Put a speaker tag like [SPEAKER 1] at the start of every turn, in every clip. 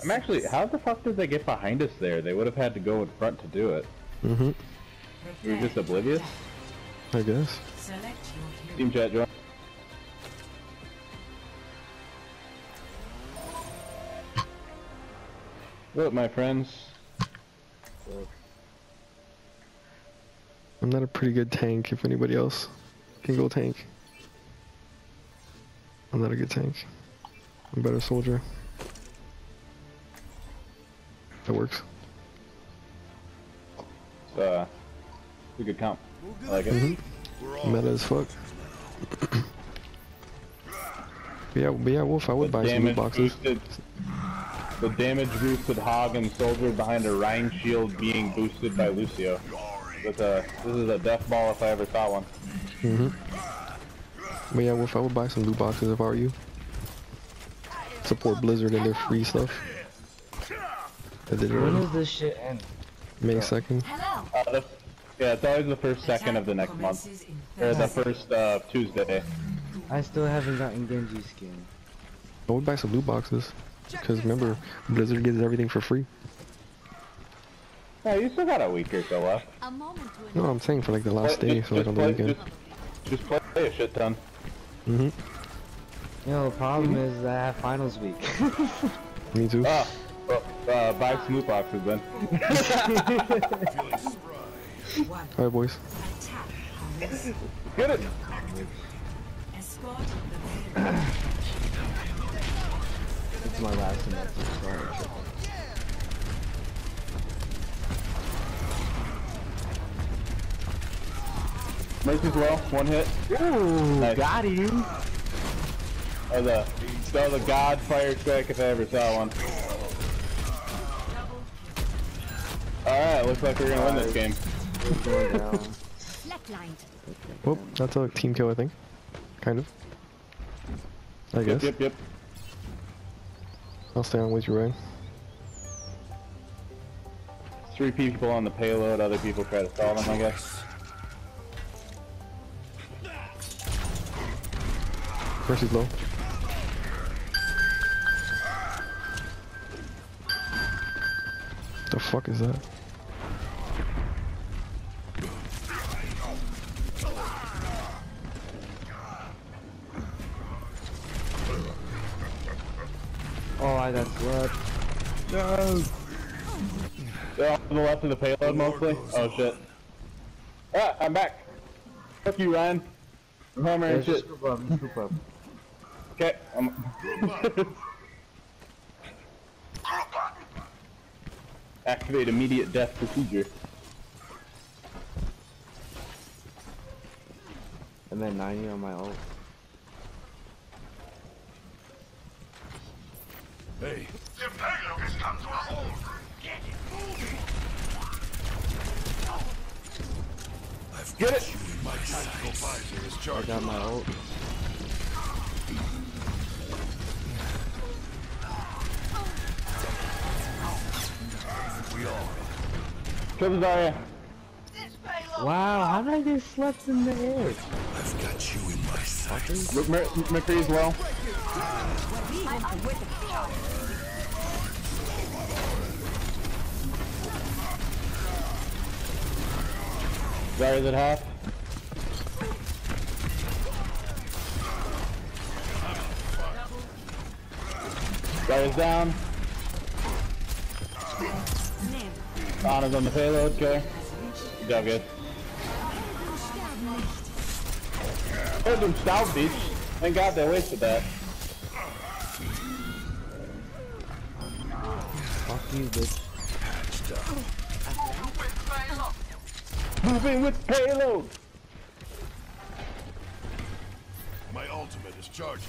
[SPEAKER 1] I'm actually, how the fuck did they get behind us there? They would have had to go in front to do it.
[SPEAKER 2] Mm-hmm.
[SPEAKER 1] We were just oblivious?
[SPEAKER 2] I guess.
[SPEAKER 1] Team chat, join. What up, my friends?
[SPEAKER 2] I'm not a pretty good tank if anybody else can go tank. I'm not a good tank. I'm a better soldier. That works.
[SPEAKER 1] It's a good comp. I like it.
[SPEAKER 2] Mm-hmm. Meta as fuck. But yeah, Wolf, I would buy some loot boxes.
[SPEAKER 1] The damage boosted Hog and Soldier behind a Rhine shield being boosted by Lucio. This is a death ball if I ever saw one.
[SPEAKER 2] Mm-hmm. But yeah, Wolf, I would buy some loot boxes if I were you. Support Blizzard and their free stuff.
[SPEAKER 3] When does this shit end?
[SPEAKER 2] May 2nd.
[SPEAKER 1] Yeah, it's always the first second of the next month. Or the first Tuesday.
[SPEAKER 3] I still haven't gotten Genji skin.
[SPEAKER 2] I would buy some loot boxes. Because remember, Blizzard gives everything for free.
[SPEAKER 1] Yeah, you still got a week or so left.
[SPEAKER 2] No, I'm saying for like the last day, so like on the weekend.
[SPEAKER 1] Just play a shit ton.
[SPEAKER 2] Mm-hmm.
[SPEAKER 3] You know, the problem is I have finals week.
[SPEAKER 2] Me too.
[SPEAKER 1] Well, buy some loot boxes then.
[SPEAKER 2] Alright, boys.
[SPEAKER 1] Get it!
[SPEAKER 3] It's my last semester, so
[SPEAKER 1] Mercy's well, one hit.
[SPEAKER 3] ooh,
[SPEAKER 1] Nice.
[SPEAKER 3] got him!
[SPEAKER 1] That was a god fire strike if I ever saw one. Alright, looks like we're gonna win this game.
[SPEAKER 2] Well, that's a team kill, I think. Kind of. I guess.
[SPEAKER 1] Yep.
[SPEAKER 2] I'll stay on with you, Ryan.
[SPEAKER 1] 3 people on the payload, other people try to solve them, I guess.
[SPEAKER 2] Mercy's low. The fuck is that?
[SPEAKER 3] Oh, I got swept.
[SPEAKER 1] No! They're off to the left of the payload mostly. Oh shit. Ah, I'm back! Fuck you, Ryan. I'm hammer and shit. Okay, activate immediate death procedure.
[SPEAKER 3] I'm at 90 on my ult.
[SPEAKER 4] Hey. The payload has come to a hold. Get it moving. I've
[SPEAKER 1] Get it!
[SPEAKER 4] you in my tactical visor is
[SPEAKER 3] I
[SPEAKER 4] charged.
[SPEAKER 3] got my ult.
[SPEAKER 4] We all.
[SPEAKER 1] Kill the Zarya.
[SPEAKER 3] Wow, how did I get swept in the air?
[SPEAKER 4] I've got you in my sights.
[SPEAKER 1] McCree's well. Zarya's at half. Zarya's down. Ana's on the payload, okay. Good job, guys. Heard them stout beach. Thank God they wasted that.
[SPEAKER 3] Fuck you, bitch.
[SPEAKER 1] Moving with payload!
[SPEAKER 4] My ultimate is charging.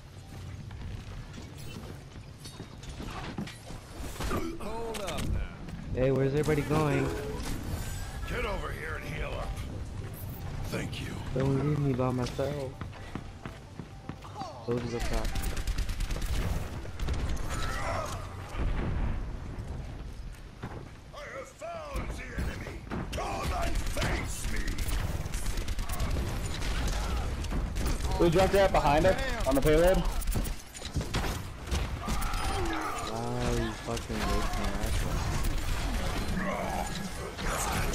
[SPEAKER 4] Hold up now.
[SPEAKER 3] Hey, where's everybody going?
[SPEAKER 4] Get over here and heal up. Thank you.
[SPEAKER 3] Don't leave me by myself. Go to the top.
[SPEAKER 4] I have found the enemy. Come and face me.
[SPEAKER 1] The Junkrat behind us on the payload.
[SPEAKER 3] Wow, you fucking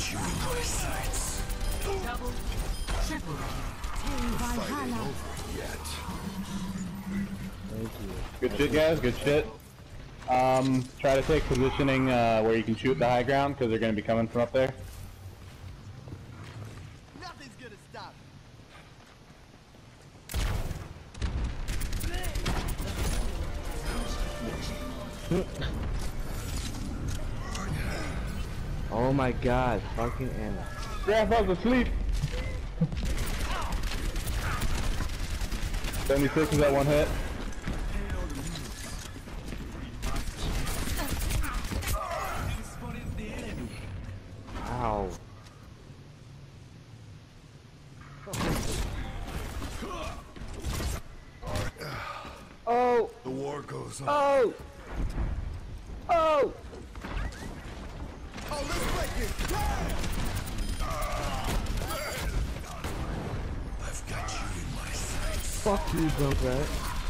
[SPEAKER 4] got you in my sights.
[SPEAKER 5] Double, triple.
[SPEAKER 4] Fight ain't over yet.
[SPEAKER 3] Thank you.
[SPEAKER 1] Good shit, guys. Good shit. Try to take positioning where you can shoot the high ground because they're going to be coming from up there.
[SPEAKER 6] Nothing's gonna stop.
[SPEAKER 3] Oh my god, fucking Anna.
[SPEAKER 1] Grandpa's asleep. 76 is that one hit.
[SPEAKER 3] Ow. Oh!
[SPEAKER 4] The war goes on.
[SPEAKER 3] Oh! Oh!
[SPEAKER 6] Oh, let's break it.
[SPEAKER 4] I've got you in my sights.
[SPEAKER 3] Fuck you, Junkrat.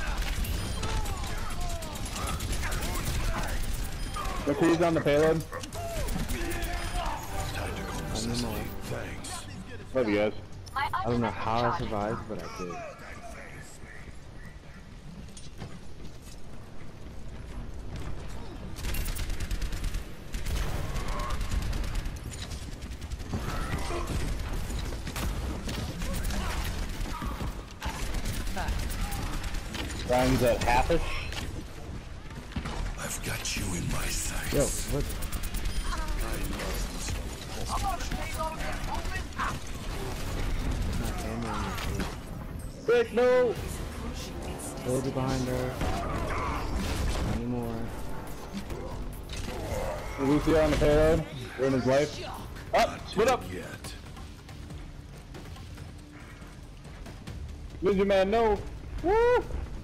[SPEAKER 1] Look who's on the payload.
[SPEAKER 4] Thanks.
[SPEAKER 1] Love you guys.
[SPEAKER 3] I don't know how I survived, but I did.
[SPEAKER 1] Ryan's at halfish.
[SPEAKER 4] I've got you in my sights.
[SPEAKER 3] Yo, what?
[SPEAKER 1] Rick, no!
[SPEAKER 3] Soldier behind her. Anymore.
[SPEAKER 1] Lucio on the payload. Ruin his life. Up! Split up!
[SPEAKER 4] Yet.
[SPEAKER 1] Ninja man, no! Woo!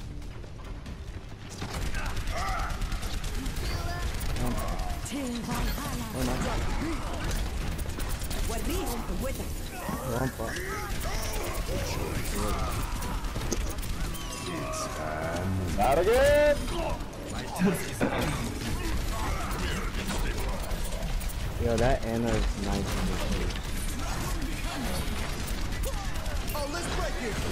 [SPEAKER 3] Rampa.
[SPEAKER 1] Not again!
[SPEAKER 3] Yo, that Anna is nice in this game.
[SPEAKER 6] Oh, let's break it.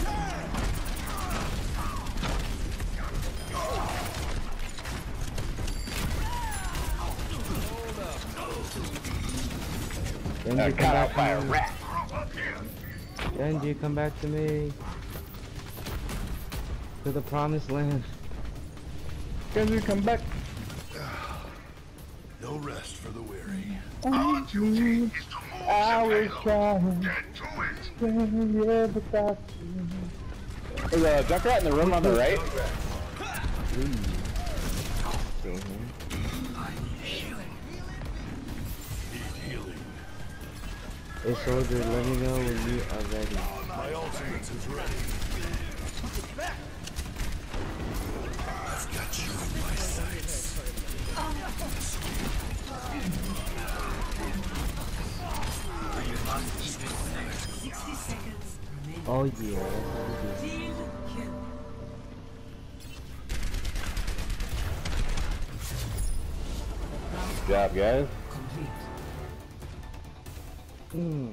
[SPEAKER 3] Genji, come
[SPEAKER 1] Got out
[SPEAKER 3] back
[SPEAKER 1] by
[SPEAKER 3] to
[SPEAKER 1] a
[SPEAKER 3] me.
[SPEAKER 1] rat.
[SPEAKER 3] Genji, come back to me. To the promised land.
[SPEAKER 1] Genji, come back.
[SPEAKER 4] No rest for the weary.
[SPEAKER 1] I was trying to live without you. There's a Junkrat in the room on the right.
[SPEAKER 3] Hey soldier, let me know when you are ready.
[SPEAKER 4] My ultimate is ready. I've got you in my sights.
[SPEAKER 3] Oh yeah, that's what we do.
[SPEAKER 5] Team kill.
[SPEAKER 1] Good job, guys.
[SPEAKER 5] Complete.
[SPEAKER 3] Mm.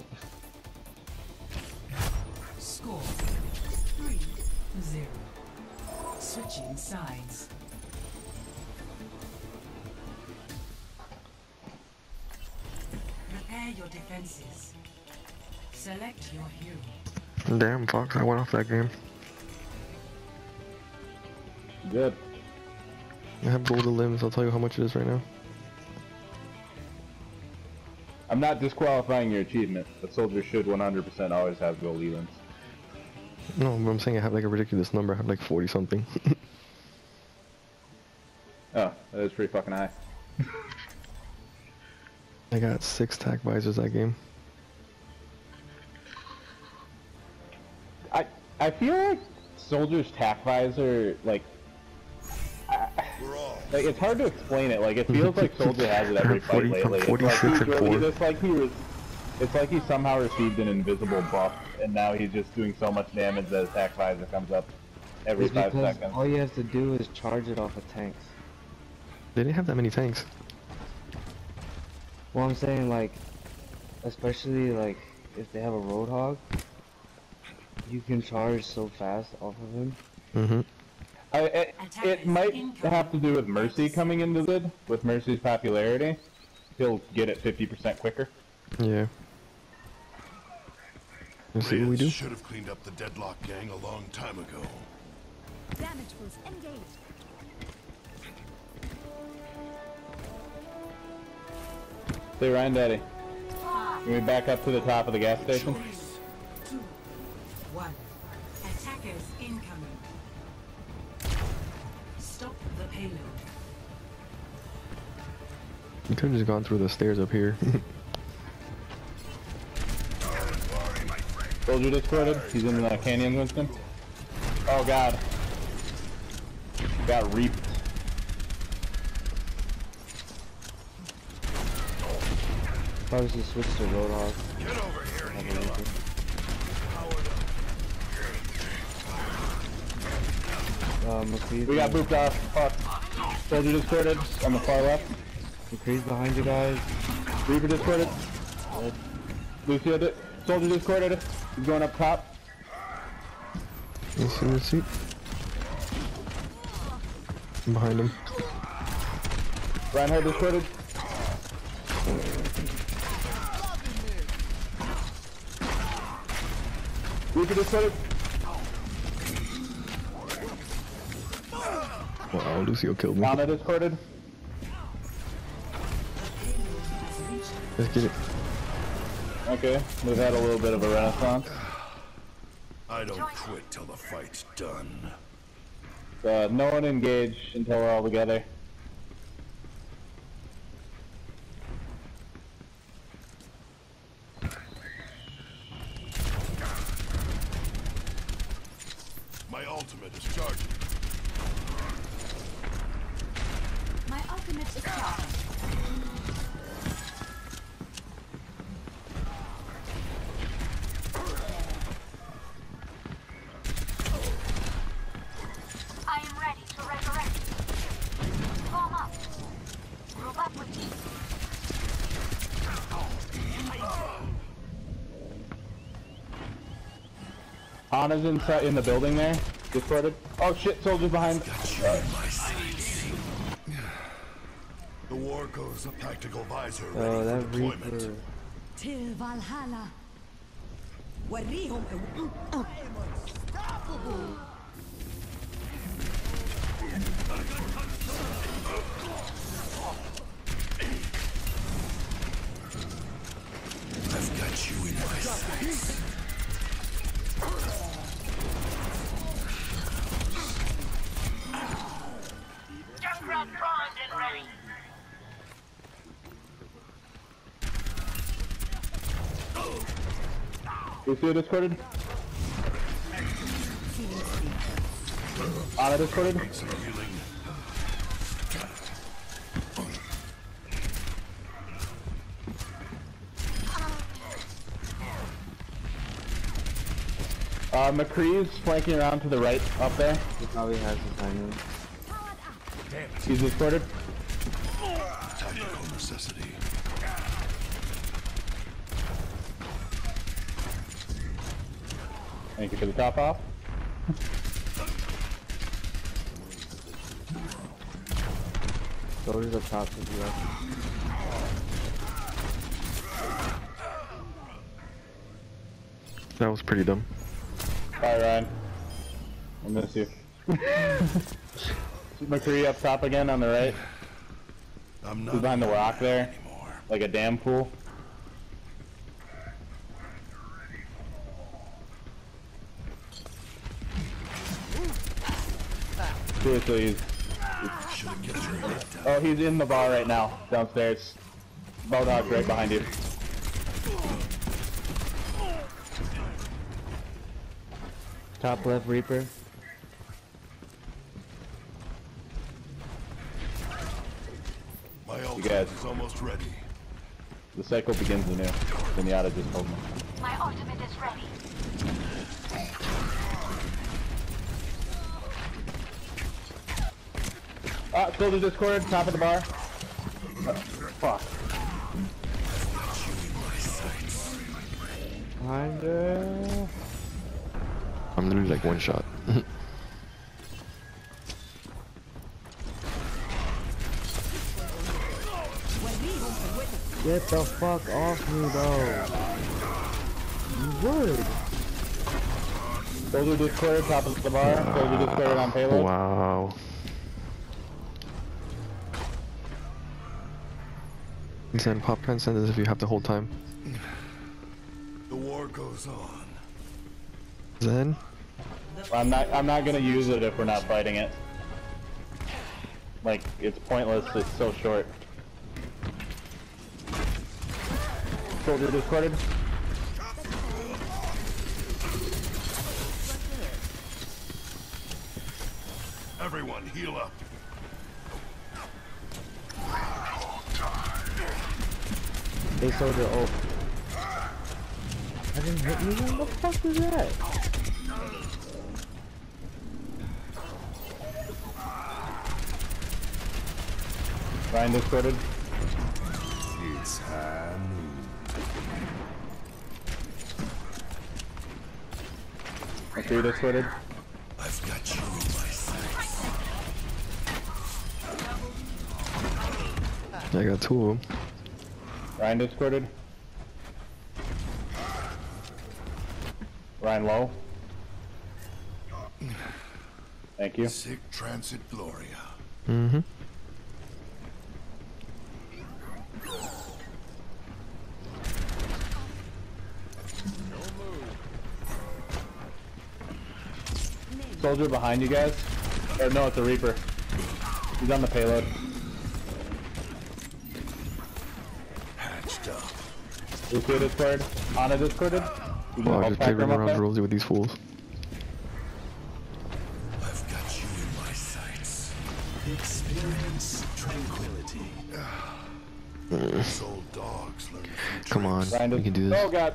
[SPEAKER 5] Score 3-0. Switching sides. Prepare your defenses. Select your hero.
[SPEAKER 2] Damn, Fox, I went off that game.
[SPEAKER 1] Good.
[SPEAKER 2] I have golden limbs, I'll tell you how much it is right now.
[SPEAKER 1] I'm not disqualifying your achievement, but soldiers should 100% always have gold limbs.
[SPEAKER 2] No, but I'm saying I have like a ridiculous number, I have like 40 something.
[SPEAKER 1] Oh, that is pretty fucking high.
[SPEAKER 2] I got 6 tac visors that game.
[SPEAKER 1] I feel like soldiers tac visor, like
[SPEAKER 4] We're all.
[SPEAKER 1] like it's hard to explain it. Like it feels like soldier has it every fight
[SPEAKER 2] 40
[SPEAKER 1] lately.
[SPEAKER 2] from 46 and
[SPEAKER 1] It's
[SPEAKER 2] 4.
[SPEAKER 1] it's like he somehow received an invisible buff, and now he's just doing so much damage that his tac visor comes up every
[SPEAKER 3] It's
[SPEAKER 1] 5
[SPEAKER 3] because
[SPEAKER 1] seconds.
[SPEAKER 3] all you have to do is charge it off of tanks.
[SPEAKER 2] They didn't have that many tanks.
[SPEAKER 3] Well, I'm saying like Especially like if they have a Roadhog, you can charge so fast off of him.
[SPEAKER 2] Mm-hmm.
[SPEAKER 1] It might have to do with Mercy coming into the vid. With Mercy's popularity, he'll get it 50% quicker.
[SPEAKER 2] Yeah. Let's see what we do.
[SPEAKER 4] Should have cleaned up the Deadlock gang a long time ago.
[SPEAKER 7] Damage boost engaged.
[SPEAKER 1] Say, Ryan Daddy, can we back up to the top of the gas station?
[SPEAKER 5] 2, 1. Attackers incoming. Stop the payload.
[SPEAKER 2] You could have just gone through the stairs up here.
[SPEAKER 1] Soldier discorded. He's in the canyon, Winston. Oh god. Got reaped.
[SPEAKER 3] Probably should switch to Roadhog.
[SPEAKER 4] Get over here and heal up.
[SPEAKER 3] McCree's
[SPEAKER 1] We got booped off. Fuck. Soldier discorded on the far left.
[SPEAKER 3] McCree's behind you guys.
[SPEAKER 1] Reaper discorded. Lucio did. Soldier discorded. He's going up top.
[SPEAKER 2] Let's see, let's see. I'm behind him.
[SPEAKER 1] Reinhardt discorded. Reaper discorded.
[SPEAKER 2] Wow, Lucio killed me.
[SPEAKER 1] Ana discorded.
[SPEAKER 2] Let's get it.
[SPEAKER 1] Okay, we've had a little bit of a renaissance.
[SPEAKER 4] I don't quit till the fight's done.
[SPEAKER 1] No one engage until we're all together.
[SPEAKER 4] My ultimate is charging.
[SPEAKER 7] My ultimate is charged. I am ready to resurrect. Form up. Move up with me.
[SPEAKER 1] Ana's inside in the building there. Discorded. Oh shit, soldiers behind.
[SPEAKER 4] The war goes a tactical visor
[SPEAKER 3] Oh,
[SPEAKER 4] ready
[SPEAKER 3] that
[SPEAKER 4] for deployment.
[SPEAKER 3] Reaper.
[SPEAKER 7] Till Valhalla. وريهم
[SPEAKER 4] I've got you in my sights.
[SPEAKER 8] Junkrat primed and ready.
[SPEAKER 1] Lucio discorded. Ana discorded.
[SPEAKER 4] Some healing.
[SPEAKER 1] McCree's flanking around to the right up there.
[SPEAKER 3] He probably has his timing.
[SPEAKER 1] He's discorded.
[SPEAKER 4] Tactical necessity.
[SPEAKER 1] Thank you for the top off.
[SPEAKER 3] Soldier's up top to the left.
[SPEAKER 2] That was pretty dumb.
[SPEAKER 1] Bye, Ryan. I miss you. McCree up top again on the right.
[SPEAKER 4] I'm not
[SPEAKER 1] He's behind the rock there,
[SPEAKER 4] anymore.
[SPEAKER 1] like a damn fool. Seriously,
[SPEAKER 4] Should've kept your head down.
[SPEAKER 1] oh, he's in the bar right now, downstairs. Bulldog's right behind you.
[SPEAKER 3] Top left Reaper.
[SPEAKER 4] My
[SPEAKER 1] guys.
[SPEAKER 4] ultimate is almost ready.
[SPEAKER 1] The cycle begins anew. Zenyatta just told me.
[SPEAKER 7] My ultimate is ready.
[SPEAKER 1] Ah, soldier discord, top of the bar. Fuck.
[SPEAKER 4] Got you in my sights.
[SPEAKER 3] Kinda.
[SPEAKER 2] I'm literally like one shot.
[SPEAKER 3] Get the fuck off me, though. You would.
[SPEAKER 1] Soldier just cleared, top of the bar. Soldier just cleared on payload.
[SPEAKER 2] Wow. Zen, pop transcendence if you have the whole time.
[SPEAKER 4] The war goes on.
[SPEAKER 2] Zen?
[SPEAKER 1] I'm not gonna use it if we're not fighting it. Like, it's pointless, it's so short. Soldier discorded.
[SPEAKER 4] Everyone, heal up.
[SPEAKER 3] They soldier ult. I didn't hit you? What the fuck was that?
[SPEAKER 1] Ryan discorded.
[SPEAKER 4] It's high noon.
[SPEAKER 1] I see you discorded.
[SPEAKER 4] I've got you in my sights.
[SPEAKER 2] I got two of them.
[SPEAKER 1] Ryan discorded. Ryan low. Thank you.
[SPEAKER 4] Sic transit gloria.
[SPEAKER 2] Mm-hmm.
[SPEAKER 1] Soldier behind you guys. Or no, it's a Reaper. He's on the payload.
[SPEAKER 4] Hatched up.
[SPEAKER 1] Lucio discord. Ana discorded.
[SPEAKER 2] Oh, I just played Ring Around Rosie with these fools.
[SPEAKER 4] I've got you in my sights. Experience tranquility. Soul dogs learn from
[SPEAKER 2] Come on,
[SPEAKER 1] Ryan
[SPEAKER 2] we can do this.
[SPEAKER 1] Oh god.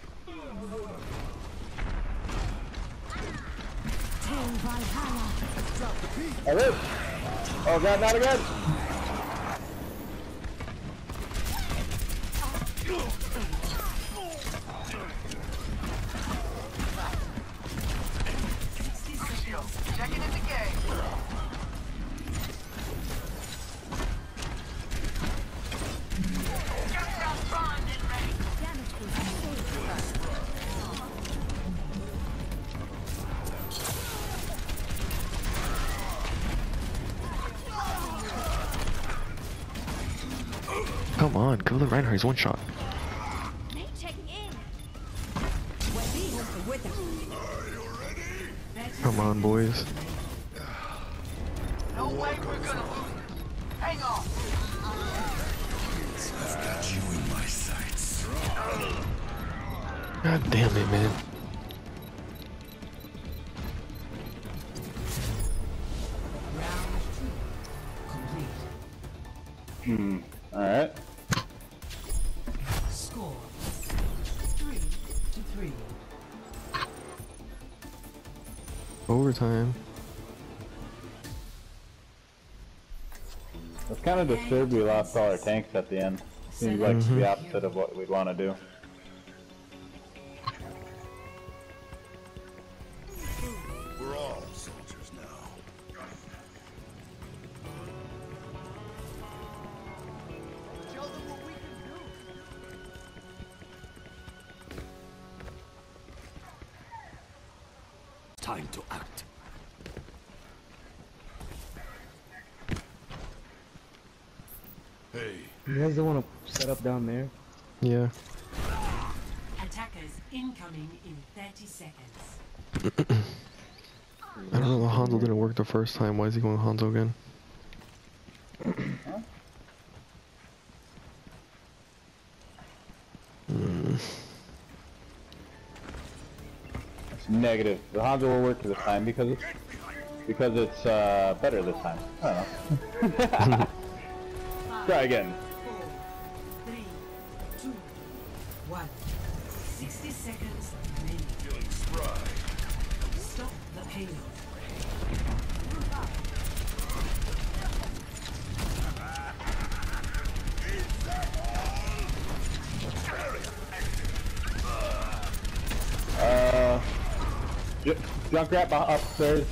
[SPEAKER 1] I live. Oh god, not again.
[SPEAKER 8] Checking in the game. Just primed and ready.
[SPEAKER 2] Come on, kill the Reinhardt, he's one shot. Come on, boys.
[SPEAKER 8] No way we're gonna lose. Hang on.
[SPEAKER 4] I've got you in my sights.
[SPEAKER 2] God damn it, man.
[SPEAKER 1] Alright.
[SPEAKER 5] Score 3-3.
[SPEAKER 2] Overtime.
[SPEAKER 1] It's kind of disturbed we lost all our tanks at the end. Seems like the opposite of what we'd want to do.
[SPEAKER 4] We're all soldiers now.
[SPEAKER 6] Show them what we can do.
[SPEAKER 4] Time to act. Hey,
[SPEAKER 3] You guys don't want to set up down there?
[SPEAKER 2] Yeah.
[SPEAKER 5] Attackers incoming in 30 seconds.
[SPEAKER 2] I don't know, Hanzo didn't work the first time. Why is he going Hanzo again?
[SPEAKER 1] It's negative. The Hanzo will work this time because it's better this time. I don't know. Try again.
[SPEAKER 5] 4, 3, 2, 1. 60 seconds remaining.
[SPEAKER 4] feeling spry.
[SPEAKER 5] Stop the payload.
[SPEAKER 1] Junkrat upstairs.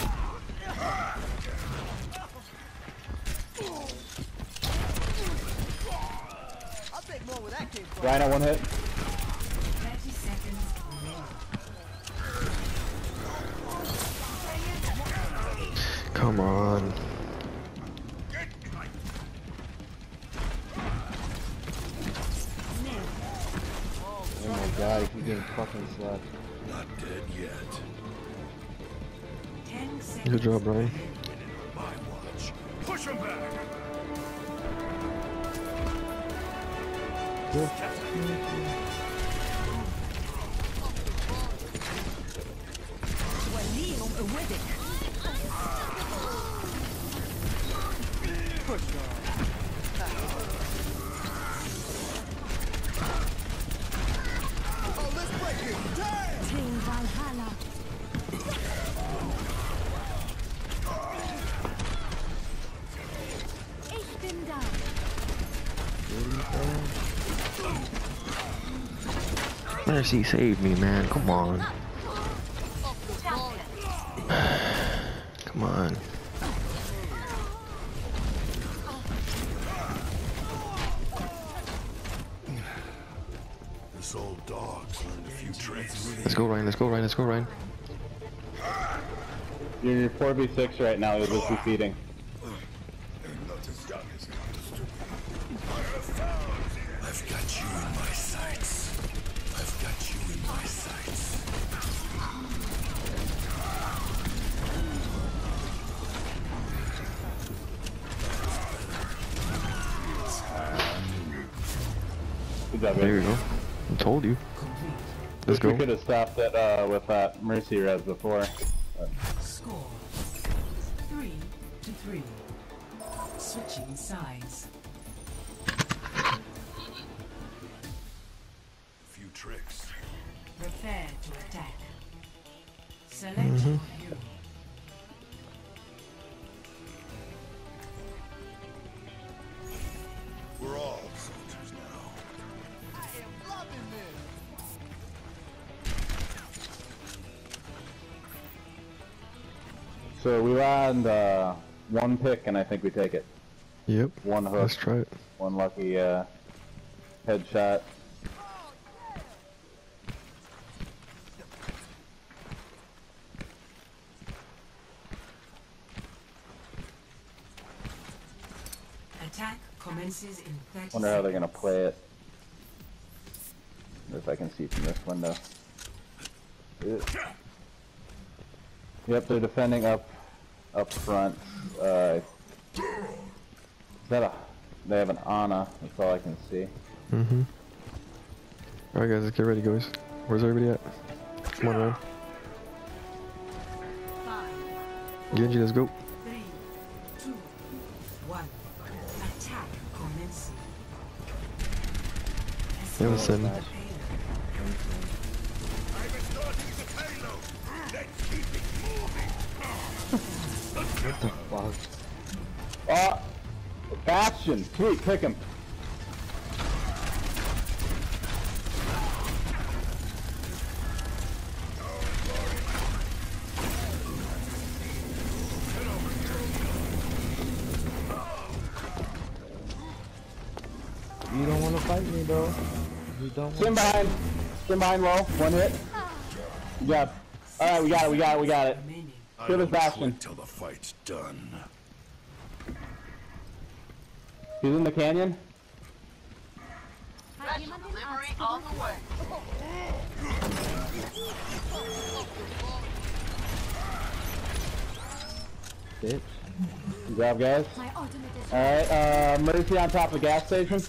[SPEAKER 6] I'll take more where that came from.
[SPEAKER 1] Rhino one hit.
[SPEAKER 5] 30 seconds remaining.
[SPEAKER 2] Come on.
[SPEAKER 3] Oh my god, if you get fucking slapped.
[SPEAKER 4] Not dead yet.
[SPEAKER 5] 10 seconds.
[SPEAKER 2] Good job, Brian.
[SPEAKER 4] My watch. Push him back.
[SPEAKER 6] Oh, let's break it. Damn!
[SPEAKER 2] Mercy saved me, man. Come on. Come on.
[SPEAKER 4] This old dog's learned a few tricks.
[SPEAKER 2] Let's go, Ryan. Let's go, Ryan. Let's go, Ryan.
[SPEAKER 1] You're in your 4v6 right now, you'll just be feeding.
[SPEAKER 4] I've got you in my sights. I've got you in my sights.
[SPEAKER 1] Good job,
[SPEAKER 2] There you
[SPEAKER 1] baby.
[SPEAKER 2] go. I told you. Let's
[SPEAKER 1] We
[SPEAKER 2] go.
[SPEAKER 1] could have stopped it with that Mercy res before.
[SPEAKER 5] Score 3-3. Switching sides.
[SPEAKER 4] Few tricks.
[SPEAKER 5] Prepare to attack. Select your hero.
[SPEAKER 4] We're all soldiers now.
[SPEAKER 6] I am loving this.
[SPEAKER 1] So we land one pick and I think we take it.
[SPEAKER 2] Yep.
[SPEAKER 1] One hook,
[SPEAKER 2] Let's try it.
[SPEAKER 1] one lucky headshot.
[SPEAKER 5] Attack commences in 30
[SPEAKER 1] Wonder how they're
[SPEAKER 5] seconds.
[SPEAKER 1] gonna play it. If I can see from this window. Yep, they're defending up front. Is that a? They have an Ana. That's all I can see.
[SPEAKER 2] Mm-hmm. Alright, guys. Let's get ready, guys. Where's everybody at? Come on, Ryan. Genji, let's go.
[SPEAKER 5] 3, 2, 1. Attack commencing.
[SPEAKER 2] Yeah, let's send.
[SPEAKER 5] Payload.
[SPEAKER 4] I'm starting the payload. Let's keep it moving.
[SPEAKER 3] What the fuck?
[SPEAKER 1] Oh, Bastion. Sweet, pick him.
[SPEAKER 3] You don't want to fight me, bro. You don't
[SPEAKER 1] Stand
[SPEAKER 3] want
[SPEAKER 1] behind. Stand behind low. One hit. Good job. Alright, we got it.
[SPEAKER 5] Remaining.
[SPEAKER 1] Kill this
[SPEAKER 4] I don't
[SPEAKER 1] Bastion.
[SPEAKER 4] quit till the fight's done.
[SPEAKER 1] He's in the canyon.
[SPEAKER 8] Special delivery on the way.
[SPEAKER 3] bitch.
[SPEAKER 1] Good job, guys. Alright, Mercy on top of the gas station.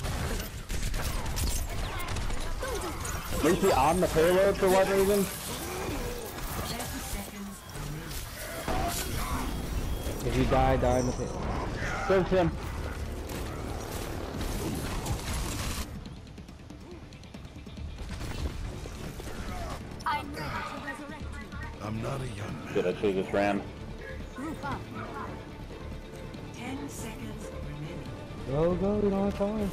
[SPEAKER 1] Mercy on the payload for what reason?
[SPEAKER 5] 30 seconds remaining.
[SPEAKER 3] If you die, die in the pit.
[SPEAKER 1] Search him.
[SPEAKER 4] I'm not a young man.
[SPEAKER 1] Good, I should've just ran.
[SPEAKER 5] 10 seconds remaining.
[SPEAKER 3] Go, we don't have time.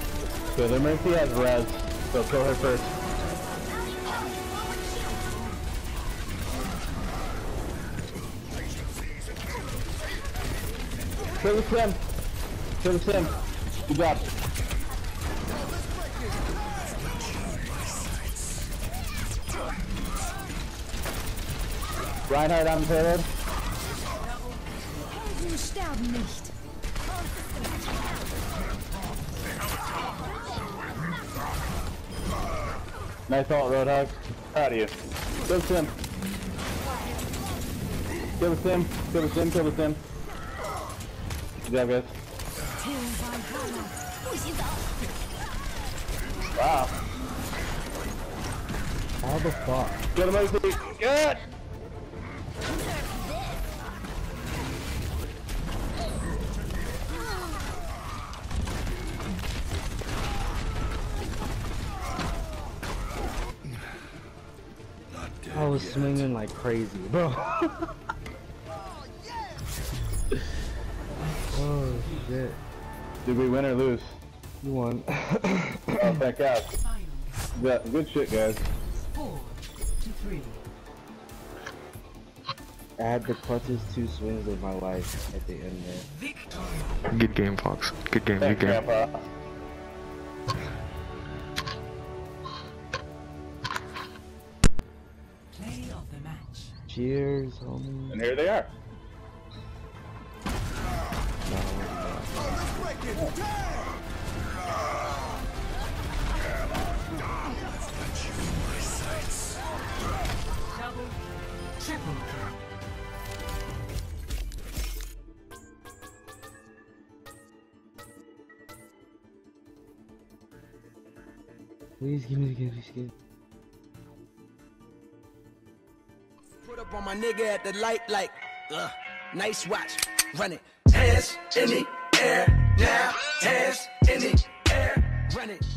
[SPEAKER 1] So the Mercy has res, so kill her first. Kill the Sim. Kill the Sim. Good job. Reinhardt on the payload.
[SPEAKER 5] Helden sterben nicht.
[SPEAKER 1] Nice ult, Roadhog. Proud of you. Kill the Sim. Kill the Sim. Kill the Sim. Kill the Sim. Good job, guys. Wow.
[SPEAKER 3] How the fuck?
[SPEAKER 1] Get him, OC. Good!
[SPEAKER 3] I was swinging like crazy, bro. Oh shit.
[SPEAKER 1] Did we win or lose?
[SPEAKER 3] You won.
[SPEAKER 1] Oh, thank God. Yeah, good shit, guys.
[SPEAKER 5] 4-3.
[SPEAKER 3] I had the clutchest 2 swings of my life at the end there.
[SPEAKER 2] Good game, Fox. Good game,
[SPEAKER 1] Thanks,
[SPEAKER 2] good game.
[SPEAKER 1] Grandpa.
[SPEAKER 5] Play of the match.
[SPEAKER 3] Cheers, homie.
[SPEAKER 1] And here they are.
[SPEAKER 3] No,
[SPEAKER 6] Oh, let's break it. Damn!
[SPEAKER 5] Double, triple kill.
[SPEAKER 3] please give me the game, please give me.
[SPEAKER 6] Put up on my nigga at the light like, nice watch, run it. Hands in the air, now, hands in the air, run it.